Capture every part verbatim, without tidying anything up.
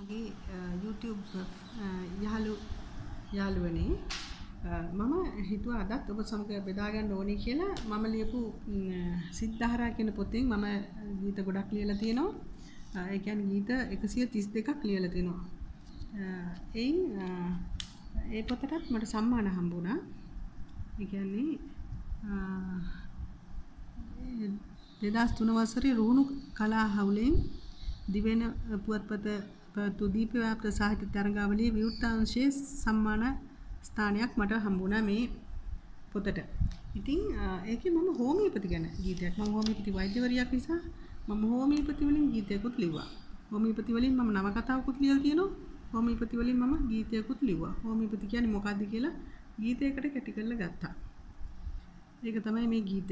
මගේ YouTube යහළු යාළුවනේ මම හිතුවා අදත් ඔබ සමග බෙදා ගන්න ඕනේ කියලා මම ලියපු සිද්ධාරා කියන පොතෙන් මම ගීත ගොඩක් ලියලා තියෙනවා. ඒ කියන්නේ ගීත එකසිය තිස් දෙකක් ලියලා තිනවා. එයින් ඒ පොතටත් මට සම්මාන හම්බුණා. ඒ කියන්නේ දෙදහස් තුන වසරේ රුහුණු කලා හවුලෙන් දිවෙන පුවත්පත පැවැත්වූ දීපව්‍යාප්ත සාහිත්‍ය තරඟාවලියේ විවෘතාංශයේ සම්මාන ස්ථානයක් මට හම්බුණා මේ පොතට. ඉතින් ඒකේ මම හෝමියෝපති ගැන ගීතයක් මම හෝමියෝපති වෛද්‍යවරියක් නිසා මම හෝමියෝපති වලින් ගීතයකුත් ලිව්වා. හෝමියෝපති වලින් මම නවකතාවකුත් ලියලා තියෙනවා. හෝමියෝපති වලින් මම ගීතයකුත් ලිව්වා. හෝමියෝපති කියන්නේ මොකක්ද කියලා ගීතයකට කැටි කරලා ගත්තා. ඒක තමයි මේ ගීතය.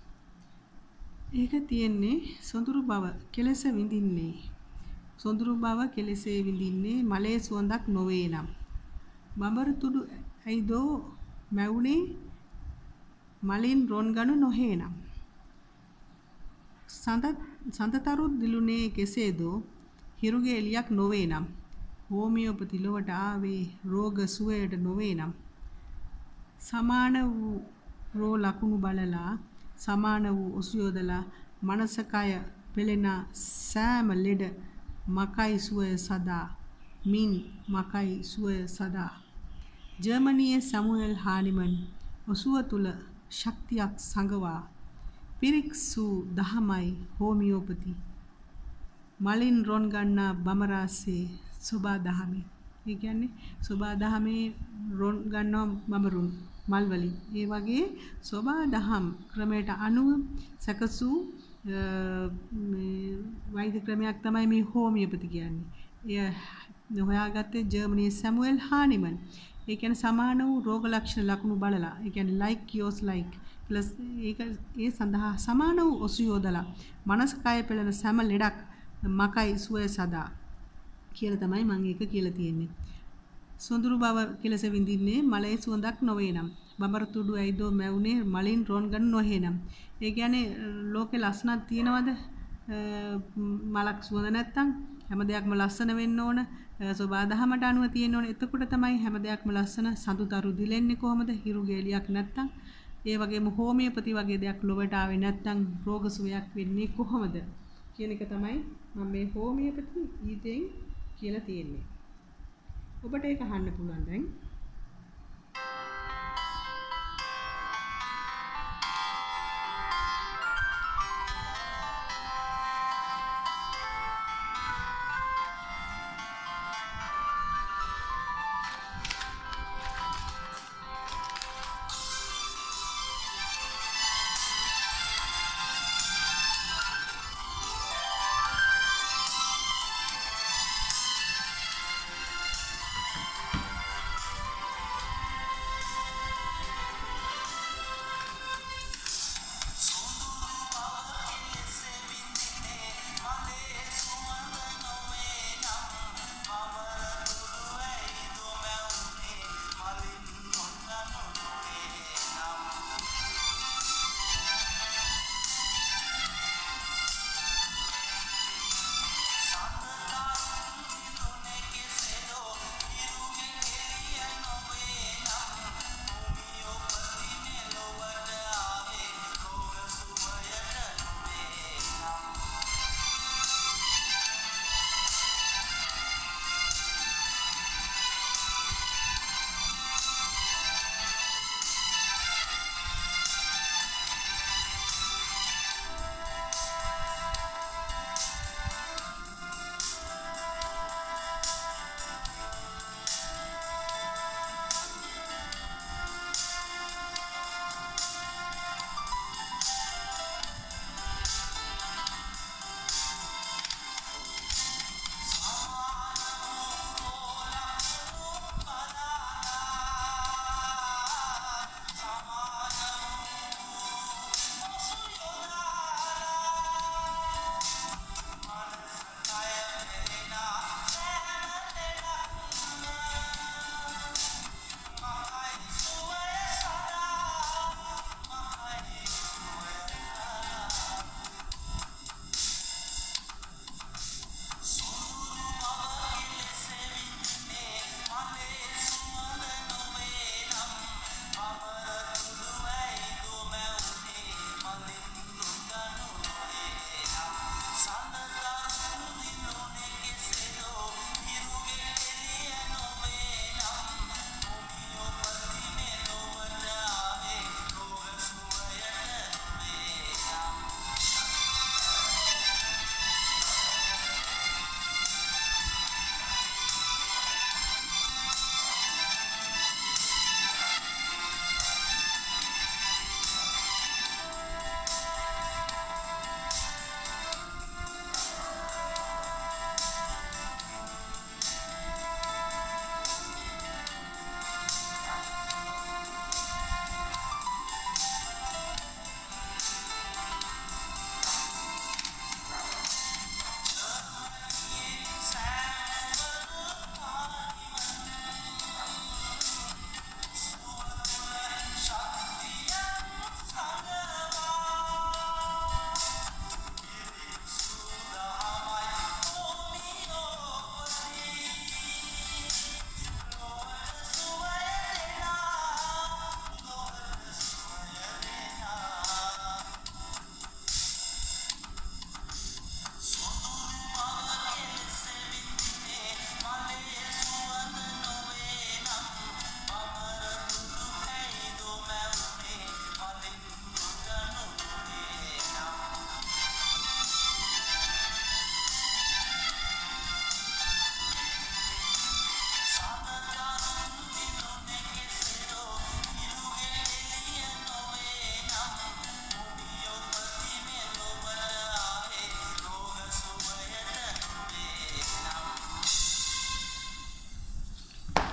ඒක තියෙන්නේ සොඳුරු බව කෙලෙස විඳින්නේ. සොඳුරු බව කෙලෙසේ විඳින්නේ මලේ සුවඳක් නොවේ නම්. බඹර තුඩු ඇයිදෝ මැවුනේ මලින් රොන් ගනු නොහේ නම්. සඳ සඳතරු දිලුනේ කෙසේදෝ හිරුගේ එලියක් නොවේ නම්. හෝමියෝපති ලොවට ආවේ රෝග සුවයට නොවේ නම්. සමාන වූ රෝ ලකුණු බලලා සමාන වූ ඔසියෝදලා මනසකය පෙළෙන සෑම ලෙඩ මකයි සුවය සදා මින් මකයි සුවය සදා. ජර්මනියේ සැමුවෙල් හානිමන් ඔසුව තුල ශක්තියක් සංගවා පිරික්සු දහමයි හෝමියෝපති මලින් රොන් ගන්නා බමරාසේ සෝබා දහමේ. ඒ කියන්නේ සෝබා දහමේ රොන් ගන්නවා බමරුන් මල් වලින්. ඒ වගේ සෝබා දහම් ක්‍රමයට අනුව සකසූ වෛද්‍ය ක්‍රමයක් තමයි මේ හෝමියෝපති කියන්නේ. එය හොයාගත්තේ ජර්මනියේ සැමුවෙල් හානිමන්. ඒ කියන්නේ සමාන වූ රෝග ලක්ෂණ ලකුණු බලලා. ඒ කියන්නේ like cures like plus ඒක ඒ සඳහා සමාන වූ ඔසියෝදලා මනස කය පෙළෙන සෑම ලෙඩක් මකයි සුවය සදා කියලා තමයි මම ඒක කියලා තියෙන්නේ. සොඳුරු බව කෙලස විඳින්නේ මලේ සුවඳක් නොවේ නම්. බඹර තුඩු ඇයිදෝ මැවුනේ මලින් රොන් ගන්න නොහේ නම්. ඒ කියන්නේ ලෝකේ ලස්සනක් තියනවද? මලක් සුවඳ නැත්තම් හැම දෙයක්ම ලස්සන වෙන්න ඕන. සෝබා දහමට අනුව තියෙන්න ඕන. එතකොට තමයි හැම දෙයක්ම ලස්සන. සඳුතරු දිලෙන්නේ කොහමද? හිරු ගේලියක් නැත්තම්. ඒ වගේම හෝමියෝපති වගේ දෙයක් ලොවට ආවේ නැත්තම් රෝග සුවයක් වෙන්නේ කොහොමද? කියන එක තමයි මම මේ හෝමියෝපති ගීතෙන් කියලා තියෙන්නේ. ඔබට ඒක අහන්න පුළුවන් දැන්.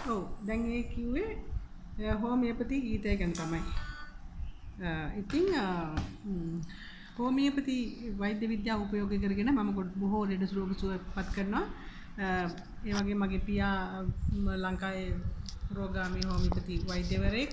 ඔව් දැන් ඒ කිව්වේ හෝමියෝපති ගීතය ගැන තමයි. ඉතින් හෝමියෝපති වෛද්‍ය විද්‍යාව උපයෝග කරගෙන මම බොහෝ ලෙඩ රෝග සුවපත් කරනවා. ඒ වගේ මගේ පියා ලංකාවේ රෝගාමී හෝමියෝපති වෛද්‍යවරයෙක්.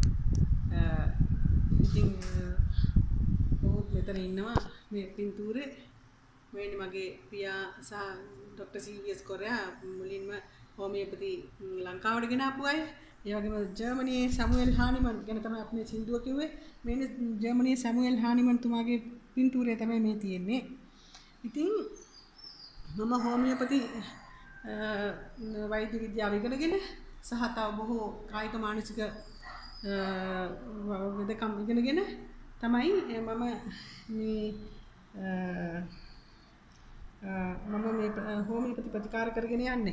ඉතින් ඔහු මෙතන ඉන්නවා මේ පින්තූරේ. මේ මගේ පියා සහ ડોક્ટર සීවීඑස් කොරයා මුලින්ම හෝමියෝපති ලංකාවට ගෙන ආපු අය. ඒ වගේම ජර්මනියේ සැමුවෙල් හානිමන් ගැන තමයි අපි මේ සින්දුව කිව්වේ. මේ ජර්මනියේ සැමුවෙල් හානිමන් තුමාගේ පින්තූරය තමයි මේ තියෙන්නේ. ඉතින් මම හෝමියෝපති වෛද්‍ය විද්‍යාව ඉගෙනගෙන සහ තව බොහෝ කායික මානසික වෙදකම් ඉගෙනගෙන තමයි මම මේ මම මේ හෝමියෝපති ප්‍රතිකාර කරගෙන යන්නේ.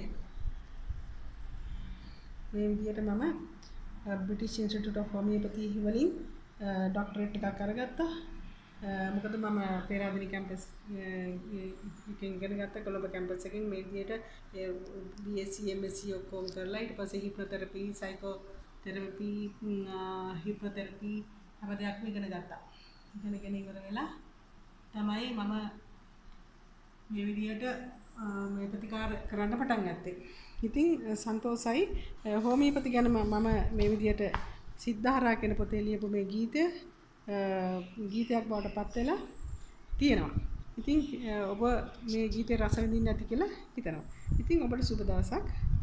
මේ විදිහට මම බ්‍රිටිෂ් ඉන්ස්ටිටියුට් ඔෆ් හෝමියෝපති වලින් ડોක්ටරේට් එකක් අරගත්තා. මොකද මම පෙරාදෙණි කැම්පස් එකෙන් ඉගෙන ගත්තා කොළඹ කැම්පස් එකෙන් මේ විදිහට බී එස් සී එම් එස් සී ඔක්කොම කරලා ඊට පස්සේ හිප්නොതെරපි සයිකෝ තෙරපි හිප්නොതെරපි හැම දෙයක්ම ඉගෙන ගත්තා. ඉගෙනගෙන ඉවර වෙලා තමයි මම මේ විදිහට මේ ප්‍රතිකාර කරන්න පටන් ගත්තේ. ඉතින් සන්තෝසයි හෝමියෝපති ගැන මම මේ විදිහට සිද්ධාරා කියන පොතේ ලියපු මේ ගීතය ගීතයක් බවට පත් වෙලා තියෙනවා. ඉතින් ඔබ මේ ගීතේ රස විඳින්න ඇති කියලා හිතනවා. ඉතින් ඔබට සුබ දවසක්.